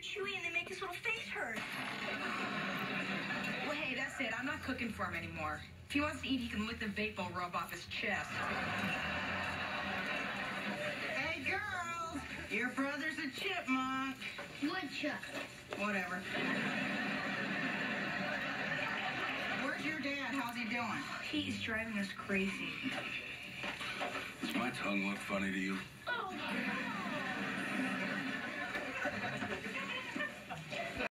chewy and they make his little face hurt. Well, hey, that's it. I'm not cooking for him anymore. If he wants to eat, he can lick the vape ball rub off his chest. Hey, girls, your brother's a chipmunk. Woodchuck. Whatever. Where's your dad? How's he doing? He's driving us crazy. Does my tongue look funny to you? Oh.